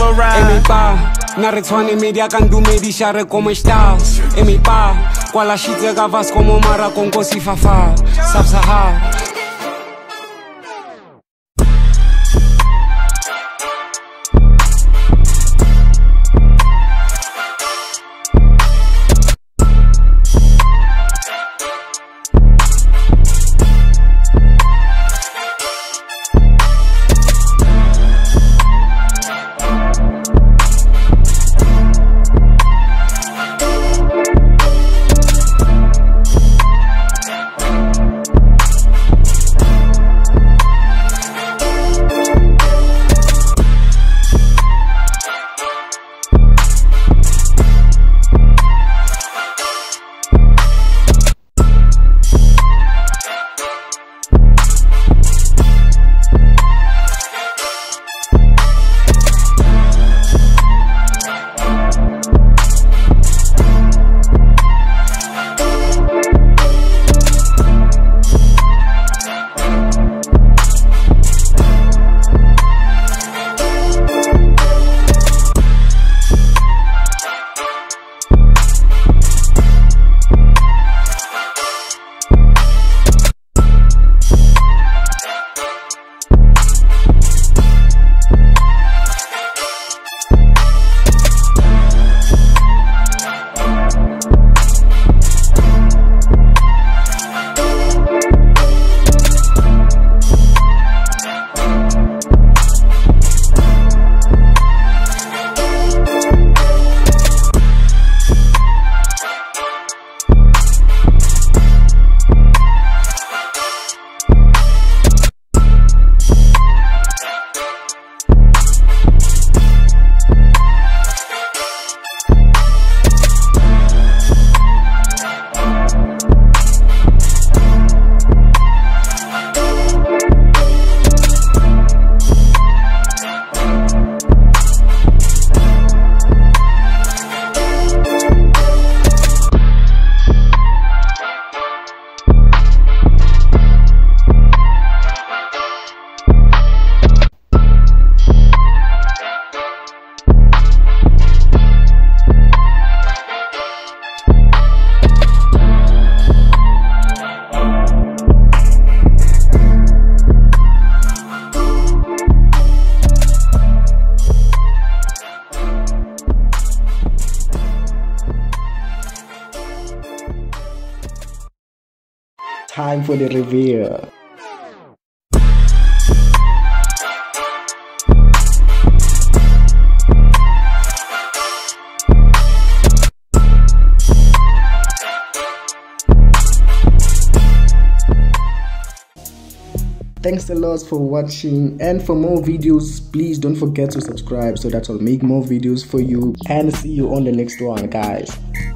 never ride. E mi pa, na retshwane media ka ndumedisha re como estás. E mi pa, kwa la shitse ka vas como mara con kosi fafa. Sub-Sahara. Time for the reveal. Thanks a lot for watching, and for more videos please don't forget to subscribe so that I'll make more videos for you, and see you on the next one, guys.